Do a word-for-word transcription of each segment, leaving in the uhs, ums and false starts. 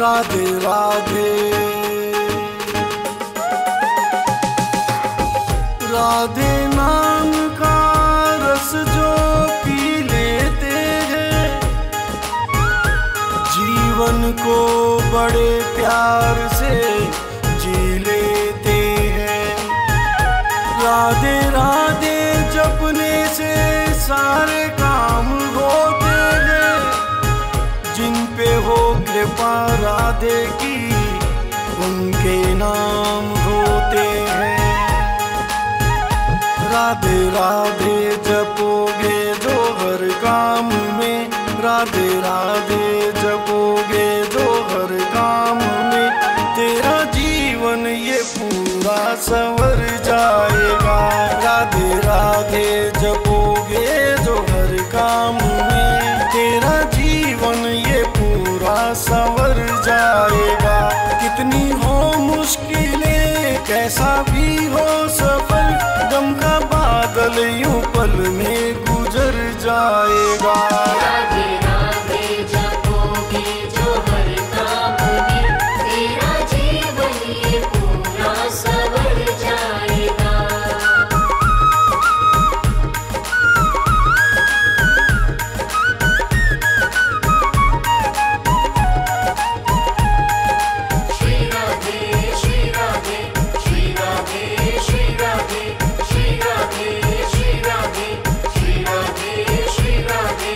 राधे राधे। राधे नाम का रस जो पी लेते हैं, जीवन को बड़े प्यार से जी लेते हैं। राधे राधे जपने से सारे काम होते हैं, जिन पे हो कृपा राधे की उनके नाम होते हैं। राधे राधे जपोगे जो हर काम में, राधे राधे जपोगे जो हर काम में, तेरा जीवन ये पूरा संवर जाएगा। राधे राधे जपोगे जो हर काम में, तेरा जीवन ये पूरा संवर जाएगा। कितनी हो मुश्किलें कैसा भी हो सफल, गम का बादल यूं पल में गुजर जाएगा। राधे राधे जपोगे जो हर काम में, तेरा जीवन ये पूरा संवर जाएगा। श्री राधे श्री राधे श्री राधे श्री राधे श्री राधे श्री राधे श्री राधे श्री राधे।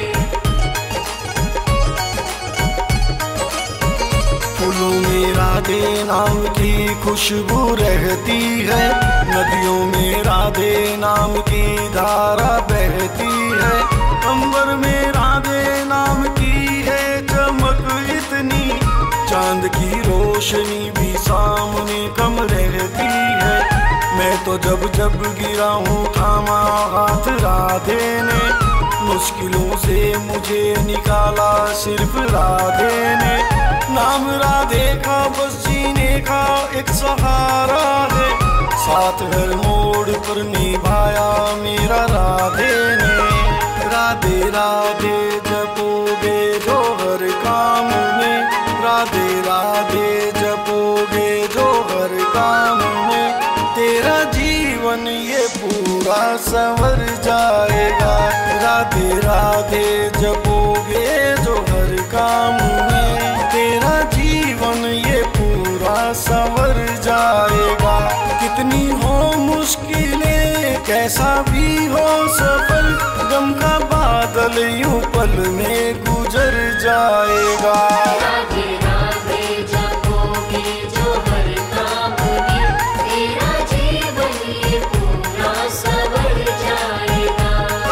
फूलों में राधे नाम की खुशबू रहती है, नदियों में राधे नाम की धारा बहती है, अंबर में राधे नाम की है चमक इतनी, चांद की रोशनी भी सामने कम रहती है। मैं तो जब जब गिरा हूँ थामा हाथ राधे ने, मुश्किलों से मुझे निकाला सिर्फ राधे ने। नाम राधे का बस जीने का एक सहारा है, साथ हर मोड़ पर निभाया मेरा राधे ने। राधे राधे जपोगे जो हर काम में, राधे राधे जपोगे जो हर काम में, तेरा जीवन ये पूरा संवर जाएगा। राधे राधे जपोगे जो हर काम में, तेरा जीवन ये पूरा संवर जाएगा। कितनी हो मुश्किलें कैसा भी हो सफल, गम का बादल यूं पल में गुजर जाएगा। राधे राधे जपोगे जो हर काम में, तेरा जीवन ये पूरा संवर जाएगा।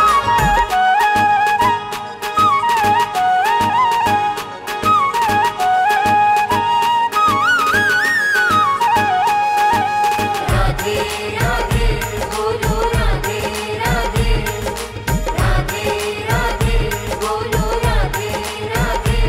राधे राधे बोलो राधे राधे, राधे राधे बोलो राधे राधे।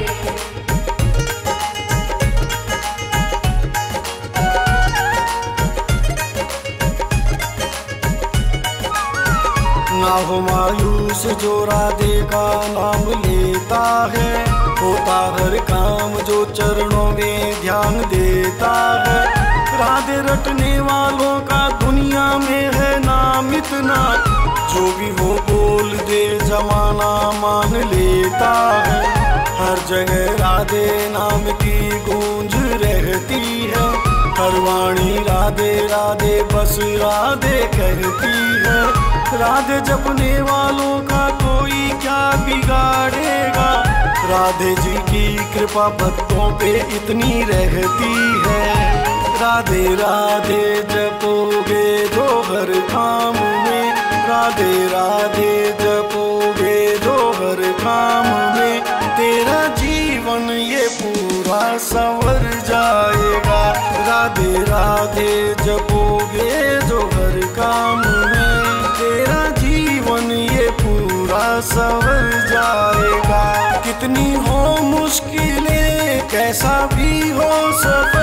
ना हो मायूस जो राधे का नाम लेता है, होता हर काम जो चरणों में ध्यान देता है। राधे रटने वालों का दुनिया में है नाम इतना, जो भी हो बोल दे जमाना मान लेता है। हर जगह राधे नाम की गूंज रहती है, हर वाणी राधे राधे बस राधे कहती है। राधे जपने वालों का कोई क्या बिगाड़ेगा, राधे जी की कृपा भक्तों पे इतनी रहती है। राधे राधे जपोगे जो हर काम में, राधे राधे जपोगे जो हर काम में, तेरा जीवन ये पूरा संवर जाएगा। राधे राधे जपोगे जो हर काम में, तेरा जीवन ये पूरा संवर जाएगा। कितनी हो मुश्किलें कैसा भी हो सफर,